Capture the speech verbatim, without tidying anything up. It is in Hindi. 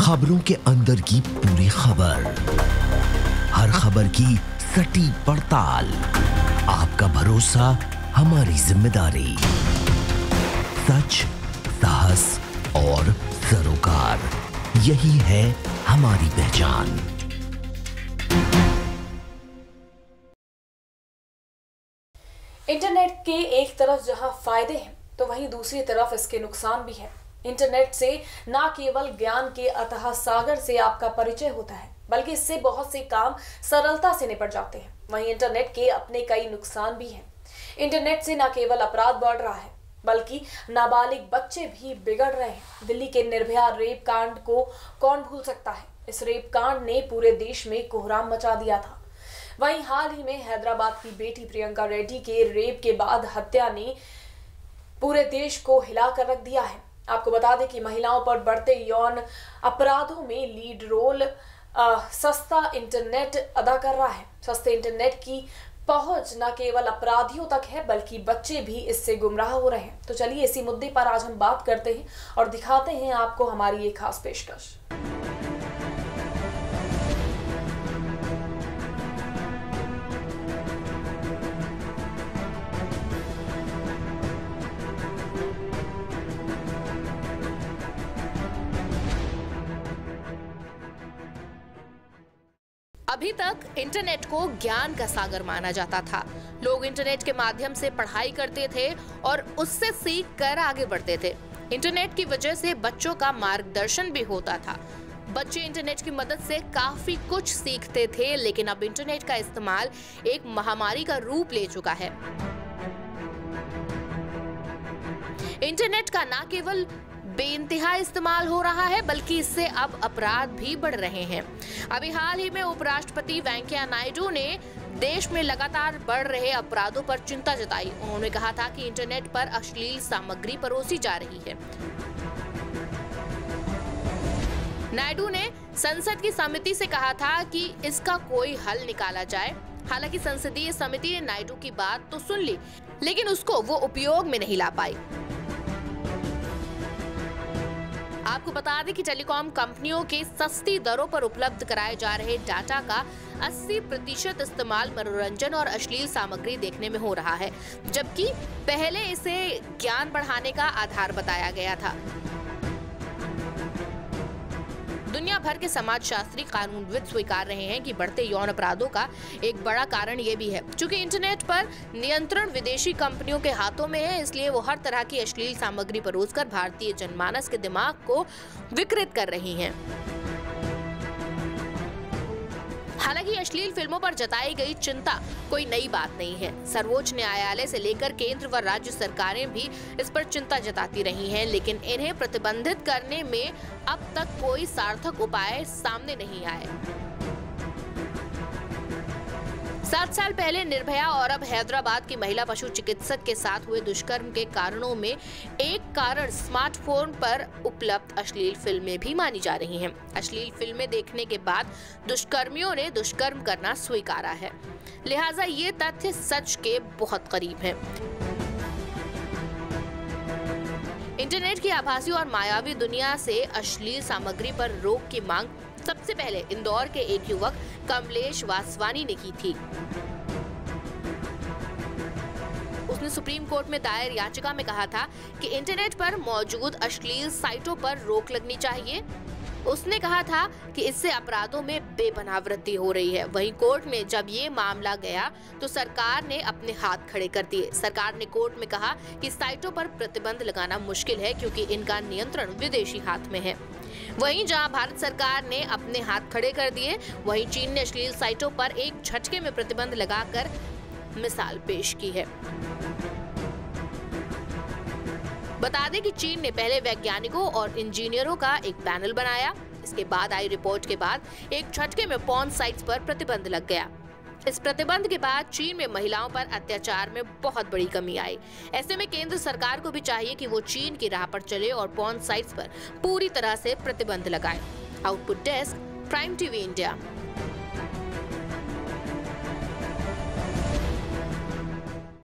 खबरों के अंदर की पूरी खबर, हर खबर की सटीक पड़ताल, आपका भरोसा हमारी जिम्मेदारी। सच, साहस और सरोकार, यही है हमारी पहचान। इंटरनेट के एक तरफ जहां फायदे हैं तो वहीं दूसरी तरफ इसके नुकसान भी हैं। इंटरनेट से न केवल ज्ञान के अथाह सागर से आपका परिचय होता है, बल्कि इससे बहुत से काम सरलता से निपट जाते हैं। वहीं इंटरनेट के अपने कई नुकसान भी हैं। इंटरनेट से न केवल अपराध बढ़ रहा है, बल्कि नाबालिग बच्चे भी बिगड़ रहे हैं। दिल्ली के निर्भया रेप कांड को कौन भूल सकता है। इस रेप कांड ने पूरे देश में कोहराम मचा दिया था। वहीं हाल ही में हैदराबाद की बेटी प्रियंका रेड्डी के रेप के बाद हत्या ने पूरे देश को हिलाकर रख दिया है। आपको बता दें कि महिलाओं पर बढ़ते यौन अपराधों में लीड रोल आ, सस्ता इंटरनेट अदा कर रहा है। सस्ते इंटरनेट की पहुंच न केवल अपराधियों तक है, बल्कि बच्चे भी इससे गुमराह हो रहे हैं। तो चलिए इसी मुद्दे पर आज हम बात करते हैं और दिखाते हैं आपको हमारी एक खास पेशकश। अभी तक इंटरनेट को ज्ञान का सागर माना जाता था। लोग इंटरनेट के माध्यम से पढ़ाई करते थे और उससे सीख कर आगे बढ़ते थे। इंटरनेट की वजह से बच्चों का मार्गदर्शन भी होता था। बच्चे इंटरनेट की मदद से काफी कुछ सीखते थे, लेकिन अब इंटरनेट का इस्तेमाल एक महामारी का रूप ले चुका है। इंटरनेट का न केवल बेइंतहा इस्तेमाल हो रहा है, बल्कि इससे अब अपराध भी बढ़ रहे हैं। अभी हाल ही में उपराष्ट्रपति वेंकैया नायडू ने देश में लगातार बढ़ रहे अपराधों पर चिंता जताई। उन्होंने कहा था कि इंटरनेट पर अश्लील सामग्री परोसी जा रही है। नायडू ने संसद की समिति से कहा था कि इसका कोई हल निकाला जाए। हालांकि संसदीय समिति ने नायडू की बात तो सुन ली, लेकिन उसको वो उपयोग में नहीं ला पाई। आपको बता दें कि टेलीकॉम कंपनियों के सस्ती दरों पर उपलब्ध कराए जा रहे डाटा का अस्सी प्रतिशत इस्तेमाल मनोरंजन और अश्लील सामग्री देखने में हो रहा है, जबकि पहले इसे ज्ञान बढ़ाने का आधार बताया गया था। दुनिया भर के समाजशास्त्री कानूनविद स्वीकार रहे हैं कि बढ़ते यौन अपराधों का एक बड़ा कारण ये भी है, क्योंकि इंटरनेट पर नियंत्रण विदेशी कंपनियों के हाथों में है, इसलिए वो हर तरह की अश्लील सामग्री परोसकर भारतीय जनमानस के दिमाग को विकृत कर रही हैं। हालांकि अश्लील फिल्मों पर जताई गई चिंता कोई नई बात नहीं है। सर्वोच्च न्यायालय से लेकर केंद्र व राज्य सरकारें भी इस पर चिंता जताती रही हैं, लेकिन इन्हें प्रतिबंधित करने में अब तक कोई सार्थक उपाय सामने नहीं आए। सात साल पहले निर्भया और अब हैदराबाद की महिला पशु चिकित्सक के साथ हुए दुष्कर्म के कारणों में एक कारण स्मार्टफोन पर उपलब्ध अश्लील फिल्में भी मानी जा रही हैं। अश्लील फिल्में देखने के बाद दुष्कर्मियों ने दुष्कर्म करना स्वीकारा है, लिहाजा ये तथ्य सच के बहुत करीब है। इंटरनेट की आभासी और मायावी दुनिया से अश्लील सामग्री पर रोक की मांग सबसे पहले इंदौर के एक युवक कमलेश वासवानी ने की थी। उसने सुप्रीम कोर्ट में दायर याचिका में कहा था कि इंटरनेट पर मौजूद अश्लील साइटों पर रोक लगनी चाहिए। उसने कहा था कि इससे अपराधों में बेपनाह वृद्धि हो रही है। वहीं कोर्ट में जब ये मामला गया तो सरकार ने अपने हाथ खड़े कर दिए। सरकार ने कोर्ट में कहा कि साइटों पर प्रतिबंध लगाना मुश्किल है, क्योंकि इनका नियंत्रण विदेशी हाथ में है। वहीं जहां भारत सरकार ने अपने हाथ खड़े कर दिए, वहीं चीन ने अश्लील साइटों पर एक झटके में प्रतिबंध लगाकर मिसाल पेश की है। बता दें कि चीन ने पहले वैज्ञानिकों और इंजीनियरों का एक पैनल बनाया। इसके बाद आई रिपोर्ट के बाद एक झटके में पॉर्न साइट्स पर प्रतिबंध लग गया। इस प्रतिबंध के बाद चीन में महिलाओं पर अत्याचार में बहुत बड़ी कमी आई। ऐसे में केंद्र सरकार को भी चाहिए कि वो चीन की राह पर चले और पॉर्न साइट्स पर पूरी तरह से प्रतिबंध लगाए। Output desk, prime TV India.